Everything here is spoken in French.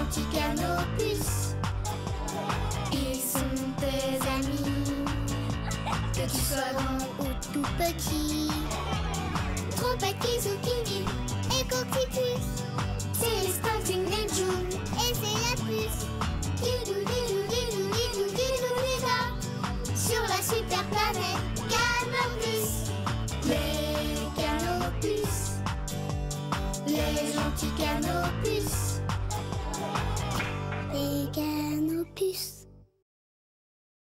gentils Canopus. Ils sont tes amis, que tu sois grand ou tout petit. Trompette, Kizoukini et Coctipus. C'est les Stunting et June et c'est la puce. Didou, didou, didou, didou, didou, dida. Sur la super planète Canopus. Les Canopus, les gentils Canopus. Les Canopus.